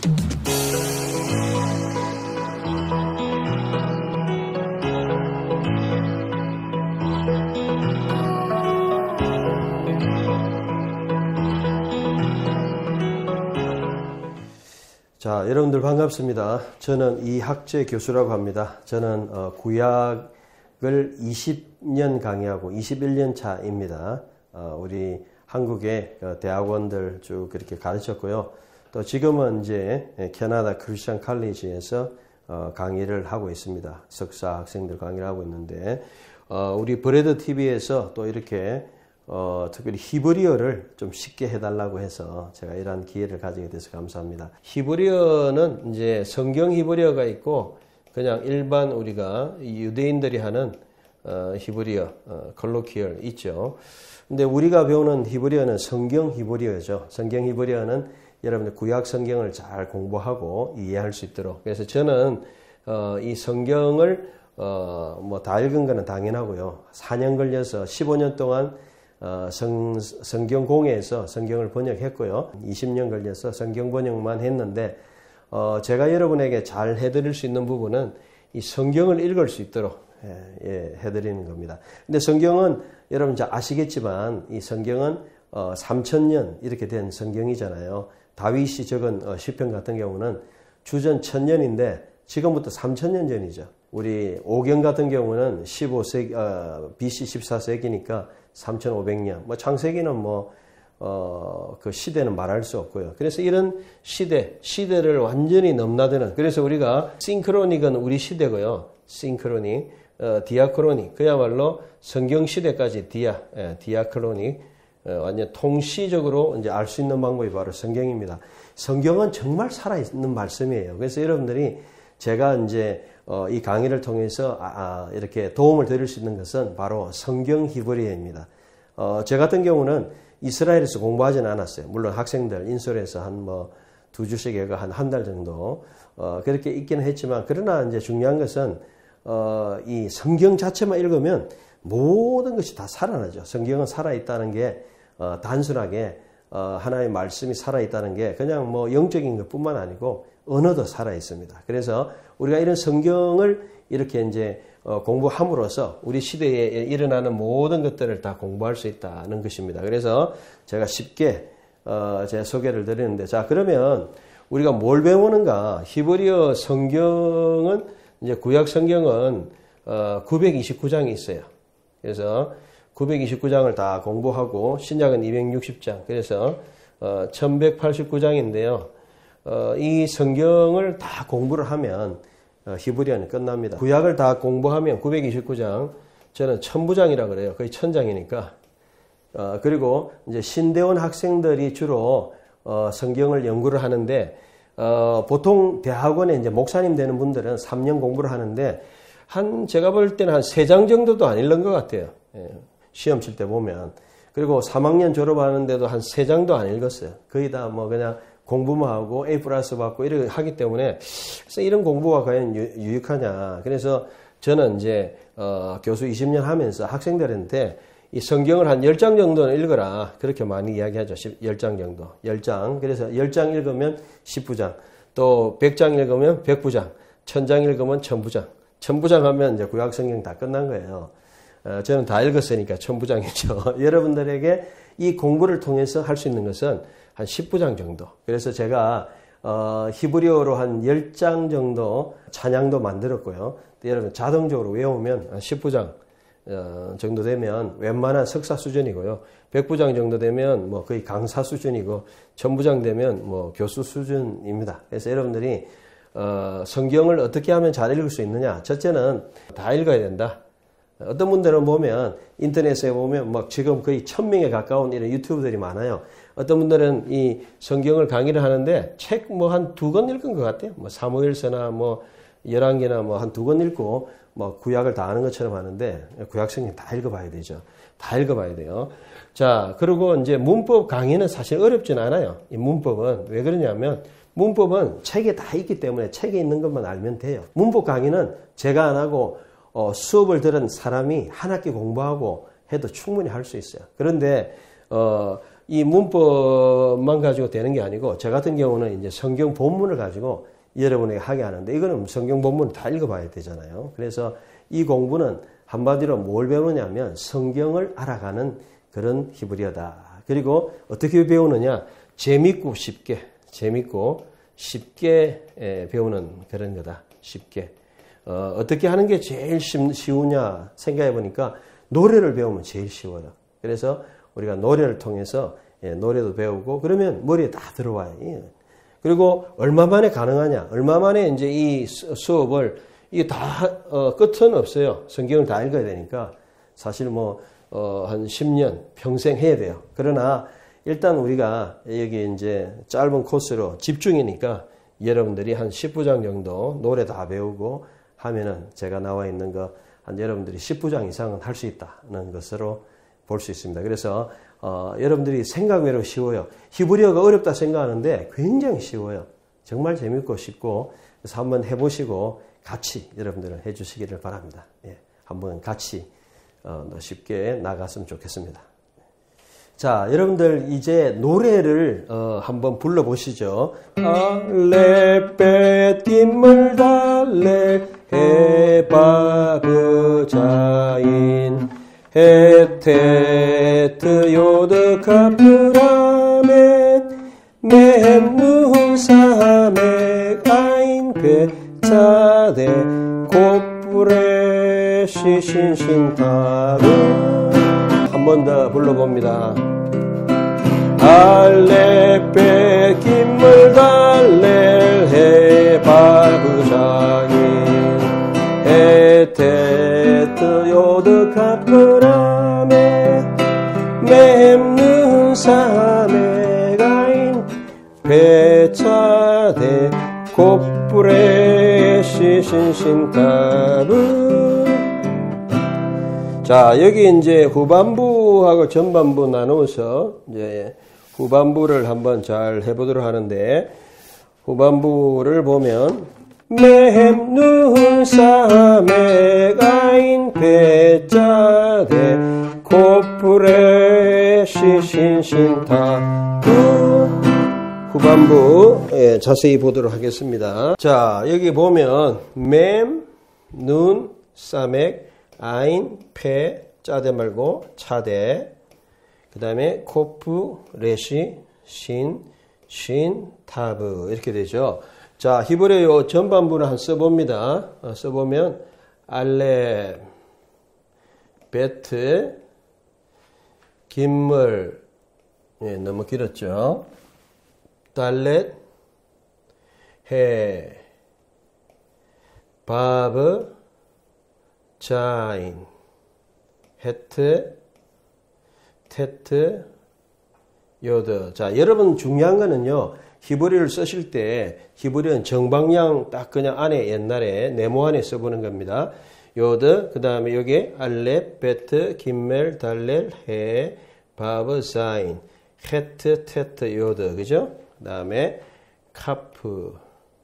자, 여러분들 반갑습니다. 저는 이학재 교수라고 합니다. 저는 구약을 20년 강의하고 21년 차입니다. 우리 한국의 대학원들 쭉 그렇게 가르쳤고요. 또 지금은 이제 캐나다 크리스천 칼리지에서 강의를 하고 있습니다. 석사 학생들 강의를 하고 있는데 우리 브레드 TV에서 또 이렇게 특별히 히브리어를 좀 쉽게 해달라고 해서 제가 이러한 기회를 가지게 돼서 감사합니다. 히브리어는 이제 성경 히브리어가 있고 그냥 일반 우리가 유대인들이 하는 히브리어, 콜로키얼 있죠. 근데 우리가 배우는 히브리어는 성경 히브리어죠. 성경 히브리어는 여러분들 구약 성경을 잘 공부하고 이해할 수 있도록. 그래서 저는 이 성경을 뭐 다 읽은 거는 당연하고요. 4년 걸려서 15년 동안 성경공회에서 성경을 번역했고요. 20년 걸려서 성경 번역만 했는데 제가 여러분에게 잘 해드릴 수 있는 부분은 이 성경을 읽을 수 있도록 해드리는 겁니다. 근데 성경은 여러분 잘 아시겠지만 이 성경은 3000년 이렇게 된 성경이잖아요. 다윗이 적은 시편 같은 경우는 주전 1000년인데 지금부터 3000년 전이죠. 우리 오경 같은 경우는 15세기, BC 14세기니까 3500년. 뭐 창세기는 그 시대는 말할 수 없고요. 그래서 이런 시대를 완전히 넘나드는, 그래서 우리가 싱크로닉은 우리 시대고요. 싱크로닉, 디아크로닉, 그야말로 성경 시대까지 디아크로닉, 완전 통시적으로 이제 알 수 있는 방법이 바로 성경입니다. 성경은 정말 살아있는 말씀이에요. 그래서 여러분들이 제가 이제 이 강의를 통해서 이렇게 도움을 드릴 수 있는 것은 바로 성경 히브리어입니다. 저 같은 경우는 이스라엘에서 공부하지는 않았어요. 물론 학생들 인솔에서 한 2주씩 애가 한 달 정도 그렇게 있기는 했지만, 그러나 이제 중요한 것은 이 성경 자체만 읽으면 모든 것이 다 살아나죠. 성경은 살아있다는 게 단순하게 하나의 말씀이 살아있다는 게 그냥 영적인 것뿐만 아니고 언어도 살아있습니다. 그래서 우리가 이런 성경을 이렇게 이제 공부함으로써 우리 시대에 일어나는 모든 것들을 다 공부할 수 있다는 것입니다. 그래서 제가 쉽게 제 소개를 드리는데, 자, 그러면 우리가 뭘 배우는가? 히브리어 성경은 이제 구약 성경은 929장이 있어요. 그래서 929장을 다 공부하고 신약은 260장. 그래서 1189장인데요. 이 성경을 다 공부를 하면 히브리어는 끝납니다. 구약을 다 공부하면 929장, 저는 1000부장이라고 그래요. 거의 1000장이니까. 그리고 이제 신대원 학생들이 주로 성경을 연구를 하는데, 보통 대학원에 이제 목사님 되는 분들은 3년 공부를 하는데, 제가 볼 때는 한 3장 정도도 안 읽는 것 같아요. 시험 칠 때 보면. 그리고 3학년 졸업하는데도 한 3장도 안 읽었어요. 거의 다 그냥 공부만 하고 A+ 받고 이렇게 하기 때문에, 그래서 이런 공부가 과연 유익하냐. 그래서 저는 이제 교수 20년 하면서 학생들한테 이 성경을 한 10장 정도는 읽어라, 그렇게 많이 이야기하죠. 10장 정도. 10장. 그래서 10장 읽으면 10부장. 또 100장 읽으면 100부장. 1000장 읽으면 1000부장. 1000부장 하면 이제 구약 성경 다 끝난 거예요. 저는 다 읽었으니까 1000부장이죠. 여러분들에게 이 공부를 통해서 할 수 있는 것은 한 10부장 정도. 그래서 제가 히브리어로 한 10장 정도 찬양도 만들었고요. 여러분 자동적으로 외우면 한 10부장 정도 되면 웬만한 석사 수준이고요. 100부장 정도 되면 거의 강사 수준이고, 1000부장 되면 교수 수준입니다. 그래서 여러분들이 성경을 어떻게 하면 잘 읽을 수 있느냐? 첫째는 다 읽어야 된다. 어떤 분들은 보면 인터넷에 보면 지금 거의 1000명에 가까운 이런 유튜브들이 많아요. 어떤 분들은 이 성경을 강의를 하는데 책 한 2권 읽은 것 같아요. 사무엘서나 열왕기나 한 2권 읽고 구약을 다 아는 것처럼 하는데, 구약 성경 다 읽어봐야 되죠. 다 읽어봐야 돼요. 자, 그리고 이제 문법 강의는 사실 어렵진 않아요. 이 문법은 왜 그러냐면, 문법은 책에 다 있기 때문에 책에 있는 것만 알면 돼요. 문법 강의는 제가 안 하고 수업을 들은 사람이 한 학기 공부하고 해도 충분히 할 수 있어요. 그런데 이 문법만 가지고 되는 게 아니고, 저 같은 경우는 이제 성경 본문을 가지고 여러분에게 하게 하는데, 이거는 성경 본문을 다 읽어봐야 되잖아요. 그래서 이 공부는 한마디로 뭘 배우냐면 성경을 알아가는 그런 히브리어다. 그리고 어떻게 배우느냐? 재밌고 쉽게 배우는 그런 거다. 쉽게. 어떻게 하는 게 제일 쉬우냐 생각해 보니까 노래를 배우면 제일 쉬워요. 그래서 우리가 노래를 통해서 노래도 배우고 그러면 머리에 다 들어와요. 그리고 얼마 만에 가능하냐? 얼마 만에 이제 이 수업을 이게 다 끝은 없어요. 성경을 다 읽어야 되니까 사실 한 10년 평생 해야 돼요. 그러나 일단 우리가 여기 이제 짧은 코스로 집중이니까 여러분들이 한 10부장 정도 노래 다 배우고 하면은 제가 나와 있는 거 한 여러분들이 10부장 이상은 할 수 있다는 것으로 볼 수 있습니다. 그래서 여러분들이 생각 외로 쉬워요. 히브리어가 어렵다 생각하는데 굉장히 쉬워요. 정말 재밌고 쉽고 그래서 한번 해보시고 같이 여러분들은 해주시기를 바랍니다. 예, 한번 같이 쉽게 나갔으면 좋겠습니다. 자, 여러분들 이제 노래를 한번 불러보시죠. 알레벳 깃물 달레 헤바브 자인 헤테트 요드 카프라멧 멘누 사메 아인 베차데 고프레 시신신타르. 한 번 더 불러봅니다. 알레베 김물 달렐 헤바브장인 에테트 요드 카프라메 맴는 사메가인 베차데 고프레 시신신타르. 자, 여기 이제 후반부하고 전반부 나누어서 이제 후반부를 한번 잘 해보도록 하는데, 후반부를 보면 맴누사메가인 베짜데 코프레 시신신타. 후반부 자세히 보도록 하겠습니다. 자, 여기 보면 맴, 눈, 사맥, 아인, 페, 짜대 말고 차대, 그 다음에 코프, 레시, 신, 타브 이렇게 되죠. 자, 히브리어 전반부를 한번 써봅니다. 써보면 알레, 베트, 김물, 너무 길었죠. 달렛, 해, 바브, 자인, 헤트, 테트, 요드. 자, 여러분 중요한 거는요, 히브리어를 쓰실 때 히브리어는 정방향 딱 그냥 안에 옛날에 네모 안에 써보는 겁니다. 요드, 그 다음에 여기 알렙, 베트, 김멜, 달렐, 해, 바브, 자인, 헤트, 테트, 요드. 그죠? 그 다음에 카프,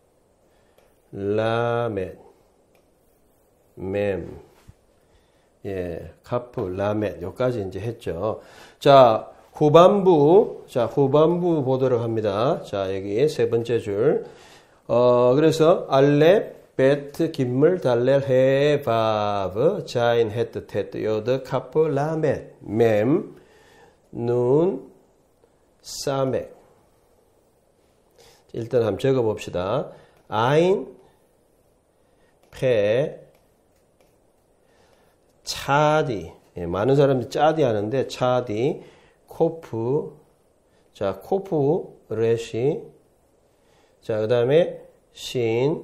라멧, 맴, 카프, 라멧, 요까지 이제 했죠. 자, 후반부 보도록 합니다. 자, 여기 세 번째 줄. 그래서, 알렙, 베트, 김물, 달렐, 해, 바브, 자인, 헤트, 테트, 요드, 카프, 라멧, 맴, 눈, 사맥. 일단 한번 적어 봅시다. 아인, 페, 차디. 많은 사람들이 짜디 하는데 차디, 코프. 자, 코프, 레시. 자, 그 다음에 신,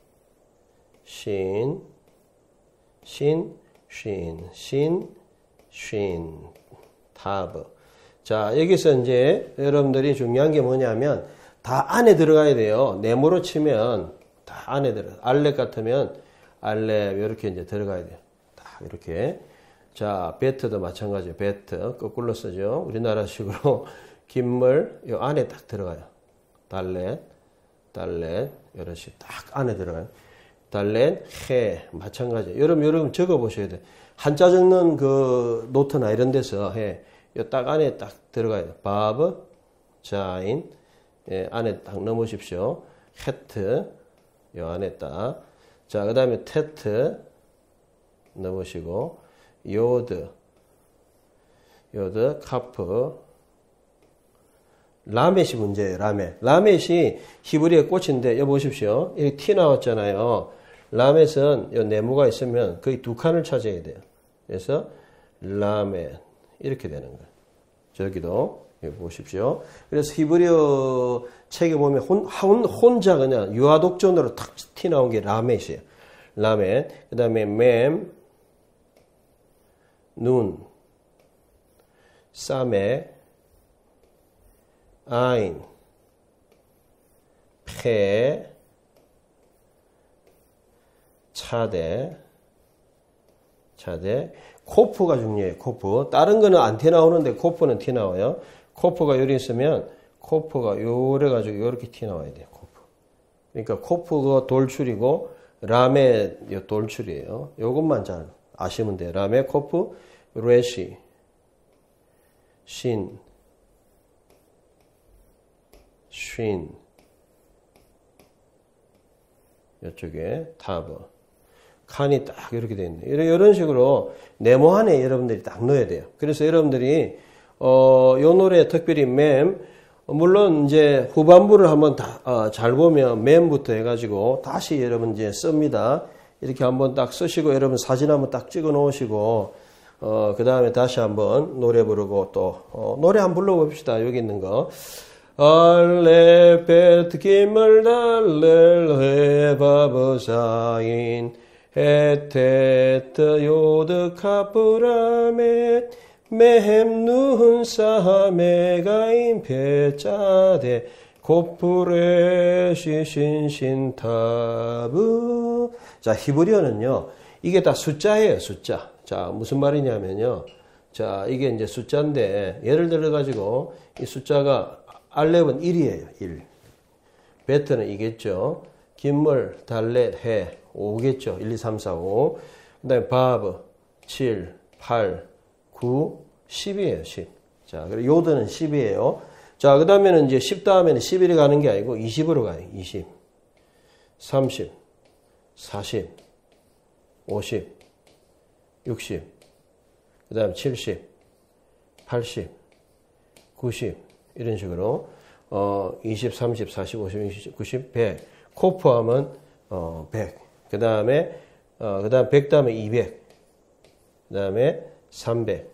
타브. 자, 여기서 이제 여러분들이 중요한 게 뭐냐면 다 안에 들어가야 돼요. 네모로 치면 다 안에 들어가요. 알렙 같으면 알렙 이렇게 이제 들어가야 돼요. 딱 이렇게. 자, 베트도 마찬가지예요. 베트 거꾸로 쓰죠. 우리나라식으로 김물 요 안에 딱 들어가요. 달렛 이렇게 딱 안에 들어가요. 달렛 해 마찬가지예요. 여러분 적어 보셔야 돼요. 한자 적는 그 노트나 이런 데서 해 요 딱 안에 딱 들어가요. 바브, 자인, 예, 안에 딱 넣으십시오. 헤트, 요 안에 딱. 자, 그 다음에 테트 넣으시고, 요드, 카프, 라멧이 문제예요. 라멧이 히브리의 꽃인데, 여기 보십시오. 여기 티 나왔잖아요. 라멧은 요 네모가 있으면 거의 두 칸을 차지해야 돼요. 그래서 라멧 이렇게 되는 거예요. 저기도 여기 보십시오. 그래서 히브리어 책에 보면 혼자 그냥 유아독존으로 탁 티 나온 게 라멧이에요. 라멧. 그 다음에 맴, 눈, 사메, 아인, 페, 차대, 코프가 중요해요. 코프. 다른 거는 안 티 나오는데 코프는 티 나와요. 코프가 요리 있으면 코프가 요래 가지고 요렇게 티 나와야 돼요. 코프. 그러니까 코프가 돌출이고 라메 요 돌출이에요. 요것만 잘 아시면 돼요. 라메, 코프, 레시, 신, 쉰, 이쪽에 타브, 칸이 딱 이렇게 되어 있네요. 이런 식으로 네모 안에 여러분들이 딱 넣어야 돼요. 그래서 여러분들이 요 노래 특별히 물론 이제 후반부를 한번 잘 보면 맴부터 해가지고 다시 여러분 이제 씁니다. 이렇게 한번 딱 쓰시고 여러분 사진 한번 딱 찍어 놓으시고 그 다음에 다시 한번 노래 부르고 또 노래 한번 불러봅시다. 여기 있는 거. 알레벳 기물 달렐 헤바브사인 헤테트 요드 카프라멧 메헴 사메가인 페짜데 코프레시 신신타브. 자, 히브리어는요 이게 다 숫자예요. 숫자. 자, 무슨 말이냐면요, 자, 이게 이제 숫자인데 예를 들어 가지고 이 숫자가 알렙은 1이에요. 1. 베트는 2겠죠. 김물, 달렛, 해 5겠죠. 1, 2, 3, 4, 5. 그 다음에 바브 7, 8, 9, 10이에요. 10. 자, 그리고 요드는 10이에요. 자, 그 다음에는 이제 10 다음에는 11이 가는 게 아니고 20으로 가요. 20, 30, 40, 50, 60, 그 다음에 70, 80, 90, 이런 식으로 20, 30, 40, 50, 60, 90, 100. 코프하면 100. 그 다음에 100 다음에 200. 그 다음에 300,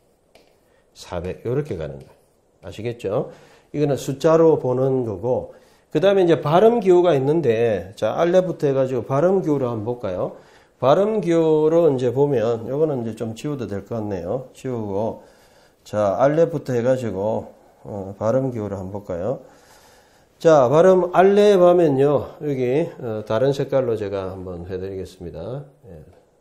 400 이렇게 가는 거예요. 아시겠죠? 이거는 숫자로 보는 거고, 그 다음에 이제 발음 기호가 있는데, 자, 알렙부터 해가지고 발음 기호를 한번 볼까요? 발음 기호로 이제 보면, 요거는 이제 좀 지워도 될 것 같네요. 지우고, 자, 알렙부터 해가지고, 발음 기호를 한번 볼까요? 자, 발음 알렙 하면요, 여기, 다른 색깔로 제가 한번 해드리겠습니다. 예.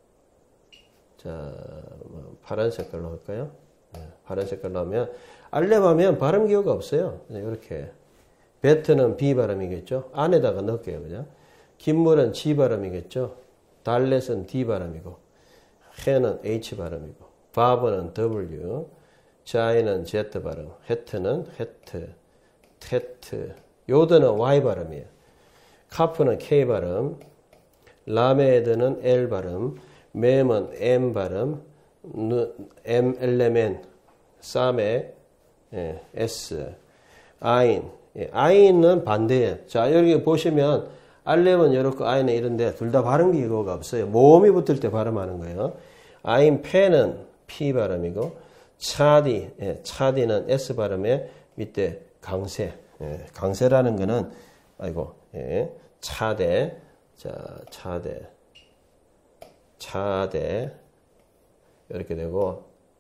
자, 파란 색깔로 할까요? 예, 파란 색깔로 하면, 알렙 하면 발음 기호가 없어요. 이렇게. 베트는 B 발음이겠죠? 안에다가 넣을게요, 그죠? 김물은 G 발음이겠죠? 달렛은 D 발음이고, 해는 H 발음이고, 바브는 W, 자이는 Z 발음, 헤트는 헤트, 테트, 요드는 Y 발음이에요. 카프는 K 발음, 라메드는 L 발음, 맴은 M 발음, M 엘레멘, 사메, 예, S, 아인, 예, 아인은 반대예요. 자, 여기 보시면 알렙은 이렇고 아인은 이런데 둘 다 발음 기호가 없어요. 모음이 붙을 때 발음하는 거예요. 아인 페는 P 발음이고, 차디, 예, 차디는 S 발음에 밑에 강세, 예, 강세라는 거는 예, 차대, 자, 차대 이렇게 되고,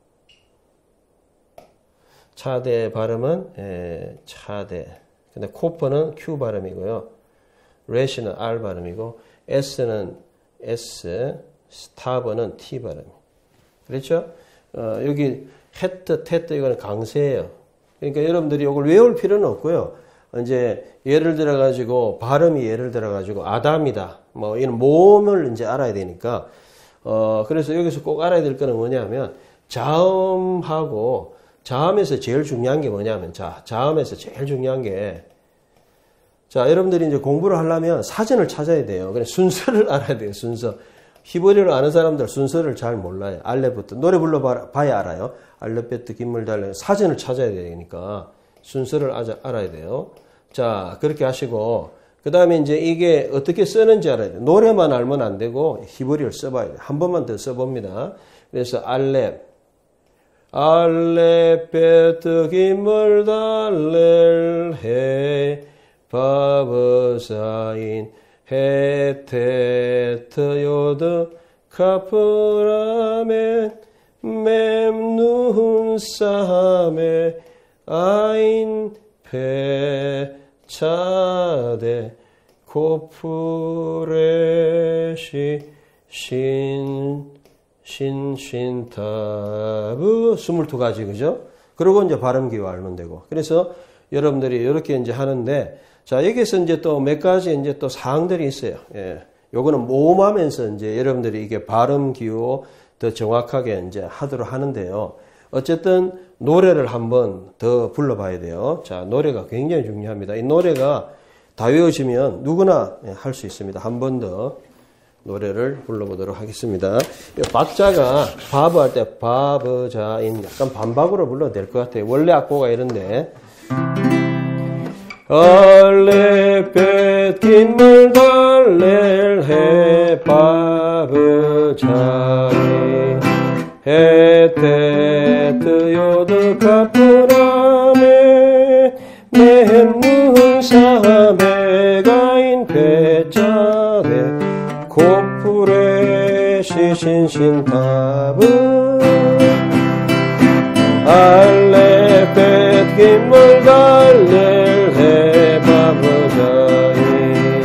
차대 발음은 예, 차대. 근데 코프는 Q 발음이고요. 레시는 R 발음이고, S는 S, 스타버는 T 발음. 그렇죠? 여기 헤트, 테트 이거는 강세예요. 그러니까 여러분들이 이걸 외울 필요는 없고요. 이제 예를 들어 가지고 발음이 예를 들어 가지고 아담이다. 뭐 이런 모음을 이제 알아야 되니까. 그래서 여기서 꼭 알아야 될 거는 뭐냐면 자음하고 자음에서 제일 중요한 게 뭐냐면, 자음에서 제일 중요한 게, 여러분들이 이제 공부를 하려면 사전을 찾아야 돼요. 그래서 순서를 알아야 돼요, 순서. 히브리어를 아는 사람들 순서를 잘 몰라요. 알렙부터. 노래 불러봐야 알아요. 알렙베트, 김물달레. 사전을 찾아야 되니까 순서를 알아야 돼요. 자, 그렇게 하시고, 그 다음에 이제 이게 어떻게 쓰는지 알아야 돼요. 노래만 알면 안 되고, 히브리어를 써봐야 돼요. 한 번만 더 써봅니다. 그래서 알렙, 베트, 김물달레, 해, 바브사인, 헤테트, 요드, 카프라멘, 맴눈, 사메, 아인, 페, 차데, 코프레시, 신타브, 22가지, 그죠? 그리고 이제 발음 기호 알면 되고. 그래서 여러분들이 이렇게 이제 하는데, 자, 여기서 이제 또 몇 가지 이제 또 사항들이 있어요. 예. 요거는 모음하면서 이제 여러분들이 이게 발음 기호 더 정확하게 이제 하도록 하는데요. 어쨌든 노래를 한번 더 불러봐야 돼요. 자, 노래가 굉장히 중요합니다. 이 노래가 다 외워지면 누구나 할 수 있습니다. 한 번 더 노래를 불러보도록 하겠습니다. 박자가 바브 할 때 바브자인 약간 반박으로 불러도 될 것 같아요. 원래 악보가 이런데 알렙 김물달렐 해 바브자인 헤테트 요드 카프라메 맴눈 사메가인 페짜데 코프레시 신신타브 알렙 베트 김물달렐 해 바브자인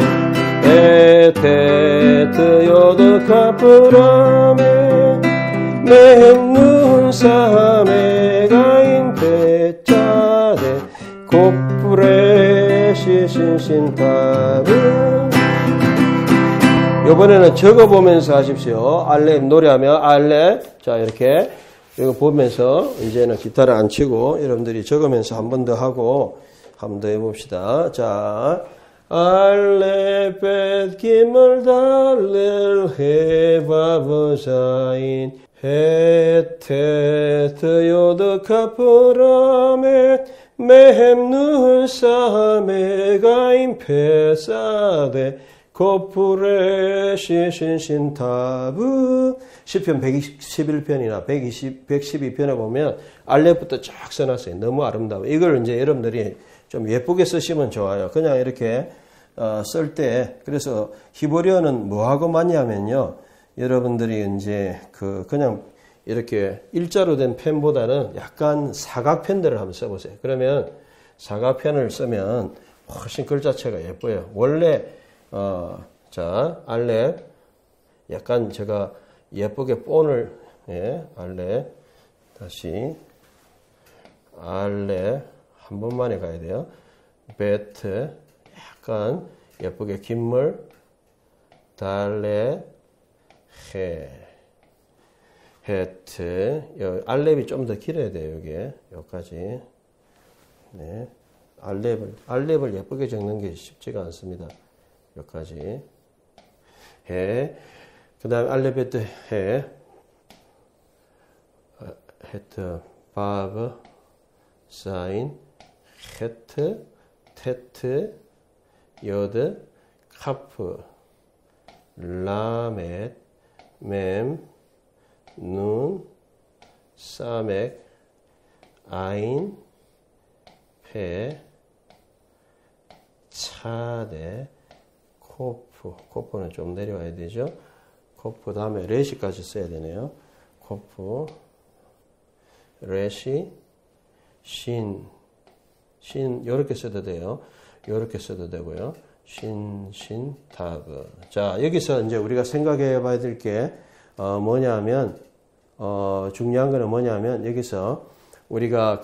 헤테트 요드 카프라메 맴눈 사메가인 페짜데 코프레시 신신타브. 이번에는 적어보면서 하십시오. 알렙 노래하면 알렙. 자, 이렇게 이거 보면서 이제는 기타를 안 치고 여러분들이 적으면서 한 번 더 하고 한 번 더 해봅시다. 자, 알렙 베트 김물달렐 해 바브자인 헤테트 요드 카프라메 맴눈 사메가인 페사데 코프레시 신신타브. 시편 111편이나 112편에 보면 알렙부터 쫙 써놨어요. 너무 아름다워. 이걸 이제 여러분들이 좀 예쁘게 쓰시면 좋아요. 그냥 이렇게 쓸 때. 그래서 히브리어는 뭐하고 맞냐면요, 여러분들이 이제 그냥 이렇게 일자로 된 펜보다는 약간 사각펜들을 한번 써보세요. 그러면 사각펜을 쓰면 훨씬 글자체가 예뻐요. 원래 자, 알렙 약간 제가 예쁘게 본을, 예, 알렙 다시 알렙 한 번만에 가야 돼요. 베트 약간 예쁘게 김물 달렙 해 헤트. 알렙이 좀 더 길어야 돼요. 이게 여기까지. 네, 알렙을 예쁘게 적는 게 쉽지가 않습니다. 여기까지. 해. 그 다음에 알렙베트 해. 헤트, 바브, 사인, 헤트, 테트, 여드, 카프, 라멧, 맴, 눈, 사맥, 아인, 페, 차데, 코프. 코프는 좀 내려와야 되죠. 코프 다음에 레시까지 써야 되네요. 코프, 레시, 신, 요렇게 써도 돼요. 요렇게 써도 되고요. 타브. 자, 여기서 이제 우리가 생각해 봐야 될 게 뭐냐면, 중요한 거는 뭐냐면, 여기서 우리가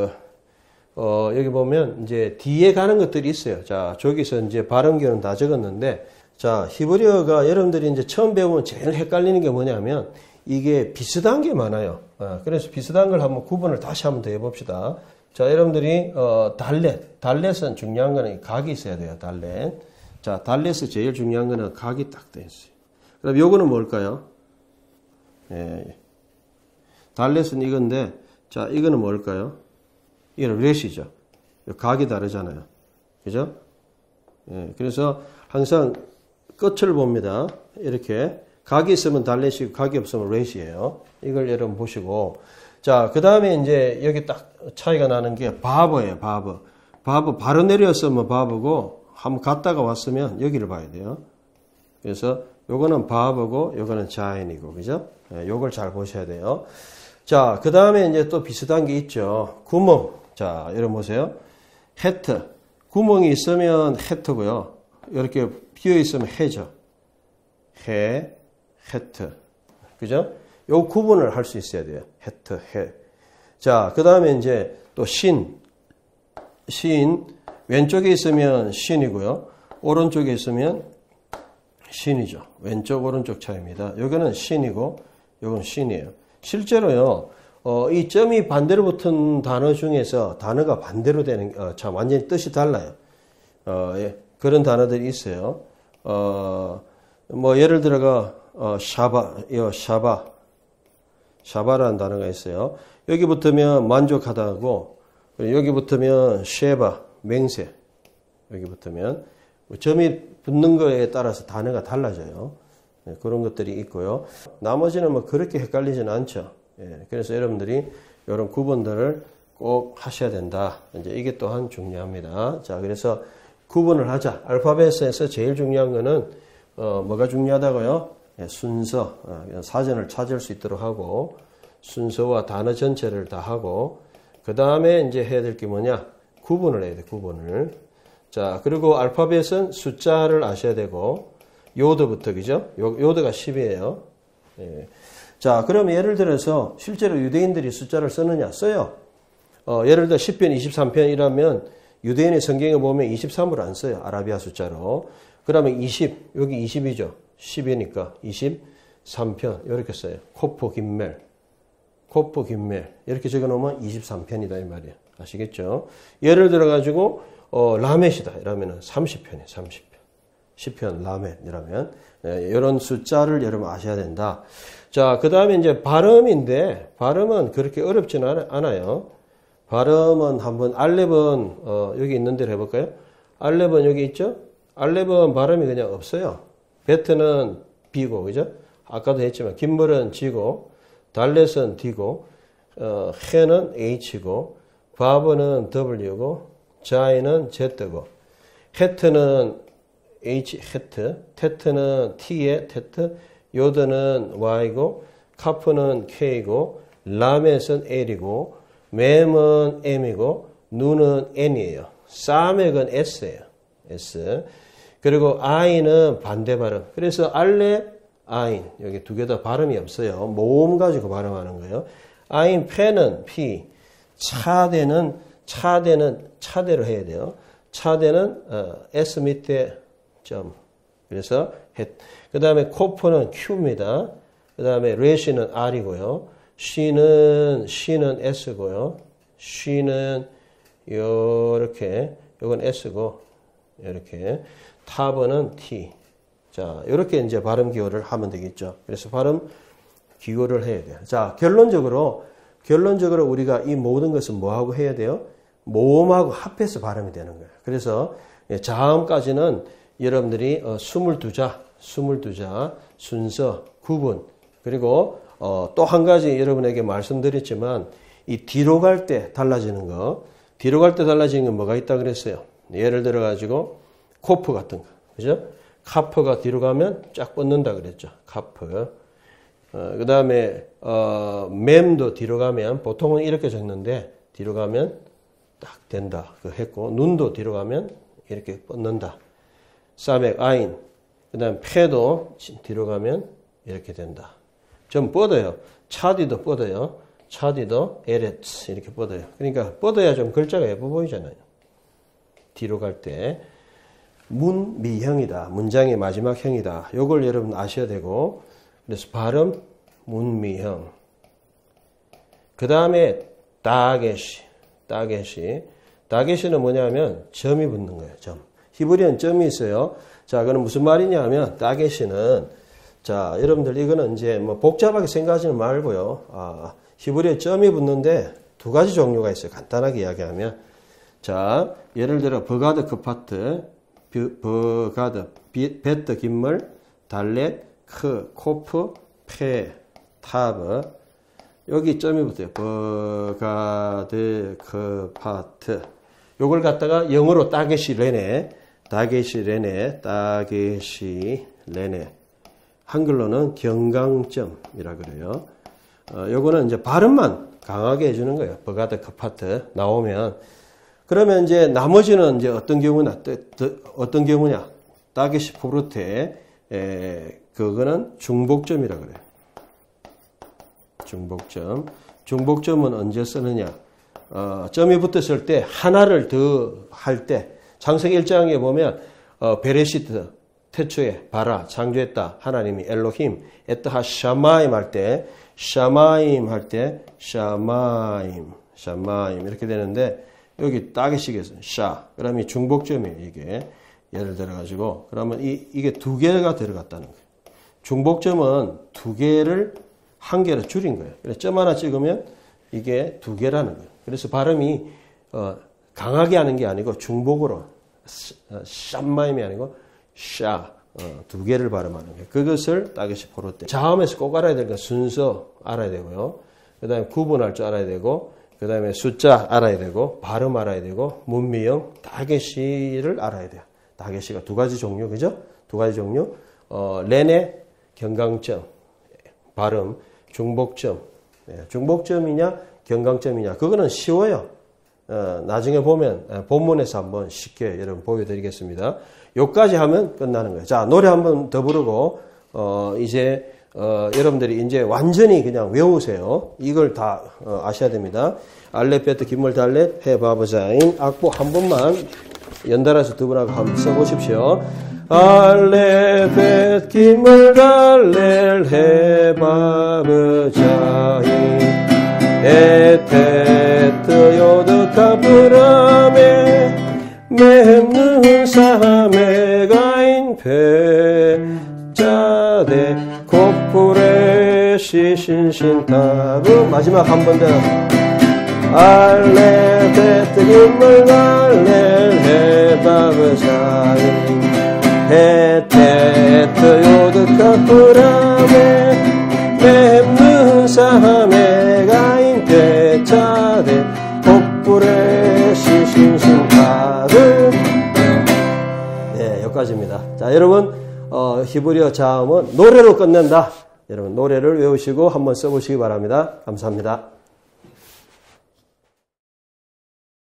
여기 보면 이제 뒤에 가는 것들이 있어요. 자, 저기서 이제 발음기는 다 적었는데, 자, 히브리어가 여러분들이 이제 처음 배우면 제일 헷갈리는 게 뭐냐면, 이게 비슷한 게 많아요. 그래서 비슷한 걸 한번 구분을 다시 한번 더 해봅시다. 자, 여러분들이 달렛은 중요한 거는 각이 있어야 돼요. 달렛. 자, 달렛은 제일 중요한 거는 각이 딱 돼 있어요. 그럼 요거는 뭘까요? 예. 달렛은 이건데, 자, 이거는 뭘까요? 이거는 렛이죠. 각이 다르잖아요. 그죠? 예. 그래서 항상 끝을 봅니다. 이렇게. 각이 있으면 달렛이고, 각이 없으면 렛이에요. 이걸 여러분 보시고. 자, 그 다음에 이제 여기 딱 차이가 나는 게 바버예요, 바버. 바버, 바로 내렸으면 바버고, 한번 갔다가 왔으면 여기를 봐야 돼요. 그래서 요거는 바버고, 요거는 자인이고, 그죠? 예, 요걸 잘 보셔야 돼요. 자, 그 다음에 이제 또 비슷한 게 있죠. 구멍. 자, 여러분 보세요. 해트. 구멍이 있으면 해트고요. 이렇게 비어 있으면 해죠. 해트. 그죠? 요 구분을 할 수 있어야 돼요. 해트, 해. 자, 그 다음에 이제 또 신. 왼쪽에 있으면 신이고요. 오른쪽에 있으면 신이죠. 왼쪽, 오른쪽 차이입니다. 여기는 신이고, 요건 신이에요. 실제로요, 이 점이 반대로 붙은 단어 중에서 단어가 반대로 되는, 참, 완전히 뜻이 달라요. 예, 그런 단어들이 있어요. 뭐, 예를 들어가, 샤바라는 단어가 있어요. 여기 붙으면 만족하다고, 여기 붙으면 쉐바, 맹세. 여기 붙으면, 점이 붙는 거에 따라서 단어가 달라져요. 네, 그런 것들이 있고요. 나머지는 뭐 그렇게 헷갈리지는 않죠. 예, 그래서 여러분들이 이런 구분들을 꼭 하셔야 된다. 이제 이게 또한 중요합니다. 자, 그래서 구분을 하자. 알파벳에서 제일 중요한 거는 뭐가 중요하다고요? 예, 순서, 사전을 찾을 수 있도록 하고 순서와 단어 전체를 다 하고 그 다음에 이제 해야 될 게 뭐냐? 구분을 해야 돼. 구분을. 자, 그리고 알파벳은 숫자를 아셔야 되고 요드부터, 그죠? 요드가 10이에요. 예. 자, 그럼 예를 들어서 실제로 유대인들이 숫자를 쓰느냐? 써요. 예를 들어 10편, 23편이라면 유대인의 성경에 보면 23으로 안 써요. 아라비아 숫자로. 그러면 20, 여기 20이죠. 10이니까 23편 이렇게 써요. 코포 김멜 이렇게 적어놓으면 23편이다 이 말이에요. 아시겠죠? 예를 들어가지고 라멧이다 이러면은 30편이에요. 30편. 10편 라멧이라면 이런 숫자를 여러분 아셔야 된다. 자, 그 다음에 이제 발음인데 발음은 그렇게 어렵지는 않아요. 발음은 한번 알렙은 여기 있는 대로 해볼까요? 알렙은 여기 있죠? 알렙은 발음이 그냥 없어요. 베트는 B고, 그죠? 아까도 했지만 김물은 G고 달렛은 D고 해는 H고 바버는 W고 자이는 Z고 해트는 H, 해트, 테트는 T의 테트, 요드는 Y고 카프는 K고 라멧은 L이고 맴은 M이고 누는 N이에요. 사멕은 S예요. S. 그리고 I는 반대 발음. 그래서 알렙, 아인 여기 두 개 다 발음이 없어요. 모음 가지고 발음하는 거예요. 아인, 페는 P, 차대는 차대로 해야 돼요. 차대는 S 밑에 점. 그래서 그 다음에 코프는 Q입니다. 그 다음에 레시는 R이고요. C는 S고요. C는 요렇게 요건 S고 이렇게 타버는 T. 자, 이렇게 이제 발음 기호를 하면 되겠죠. 그래서 발음 기호를 해야 돼요. 자, 결론적으로 우리가 이 모든 것은 뭐하고 해야 돼요? 모음하고 합해서 발음이 되는 거예요. 그래서 자음까지는 여러분들이 22자 순서, 구분, 그리고 또 한 가지 여러분에게 말씀드렸지만 이 뒤로 갈 때 달라지는 거, 뭐가 있다 그랬어요? 예를 들어 가지고 코프 같은 거, 그죠? 카프가 뒤로 가면 쫙 뻗는다 그랬죠. 카프. 그 다음에 맴도 뒤로 가면 보통은 이렇게 적는데 뒤로 가면 딱 된다. 그 했고 눈도 뒤로 가면 이렇게 뻗는다. 사멕, 아인. 그 다음에 페도 뒤로 가면 이렇게 된다. 좀 뻗어요. 차디도 뻗어요. 차디도 에레츠 이렇게 뻗어요. 그러니까 뻗어야 좀 글자가 예뻐 보이잖아요. 뒤로 갈 때. 문미형이다. 문장의 마지막 형이다. 요걸 여러분 아셔야 되고 그래서 발음 문미형. 그 다음에 다게시는 뭐냐면 점이 붙는 거예요. 점. 히브리어는 점이 있어요. 자, 그건 무슨 말이냐 하면 다게시는 자, 여러분들 이거는 이제 뭐 복잡하게 생각하지는 말고요. 히브리어에 점이 붙는데 두 가지 종류가 있어요. 간단하게 이야기하면. 자, 예를 들어 버가드 크파트, 버가드, 베트 긴물, 달렛, 크, 코프, 페, 타브. 여기 점이 붙어요. 버가드 크파트. 요걸 갖다가 영어로 다게시 레네. 한글로는 경강점이라 그래요. 요거는 이제 발음만 강하게 해주는 거예요. 버가드 크파트 나오면. 그러면 이제 나머지는 이제 어떤 경우냐? 다게시 포르테, 그거는 중복점이라 그래요. 중복점은 언제 쓰느냐? 점이 붙었을 때 하나를 더 할 때, 창세기 1장에 보면, 베레시트, 태초에 바라, 창조했다. 하나님이 엘로힘, 에트하 샤마임 할 때, 샤마임 이렇게 되는데, 여기 다게시에서 샤, 그러면 중복점이에요, 이게. 예를 들어가지고, 그러면 이게 두 개가 들어갔다는 거예요. 중복점은 두 개를 한 개로 줄인 거예요. 그래서 점 하나 찍으면 이게 두 개라는 거예요. 그래서 발음이 강하게 하는 게 아니고 중복으로 샴마임이 아니고 샤 두 개를 발음하는 거예요. 그것을 다게시 포르테. 자음에서 꼭 알아야 될 건 순서 알아야 되고요. 그 다음에 구분할 줄 알아야 되고 그 다음에 숫자 알아야 되고 발음 알아야 되고 문미형 다게시를 알아야 돼요. 다게시가 두 가지 종류 그죠? 두 가지 종류 레네 경강점 발음 중복점 중복점이냐 경강점이냐 그거는 쉬워요. 나중에 보면 본문에서 한번 쉽게 여러분 보여드리겠습니다. 요까지 하면 끝나는 거예요. 자 노래 한번 더 부르고 이제 여러분들이 이제 완전히 그냥 외우세요. 이걸 다 아셔야 됩니다. 알렛 베트 기물 달렛 헤바브자인 악보 한 번만 연달아서 두 분하고 한번 써보십시오. 알렛 베트 기물 달렛 헤바브자인 에테트 요드 카브라메 맵는 사메가인 페자데 코프레 시신신타브 마지막 한 번 더 알레 베트김을 갈레 헤바브사인 헤테트 요드 카브라메 맵는 사메가인 페자데 코프레 시신신타브 네, 여기까지입니다. 자, 여러분, 히브리어 자음은 노래로 끝낸다. 여러분, 노래를 외우시고 한번 써보시기 바랍니다. 감사합니다.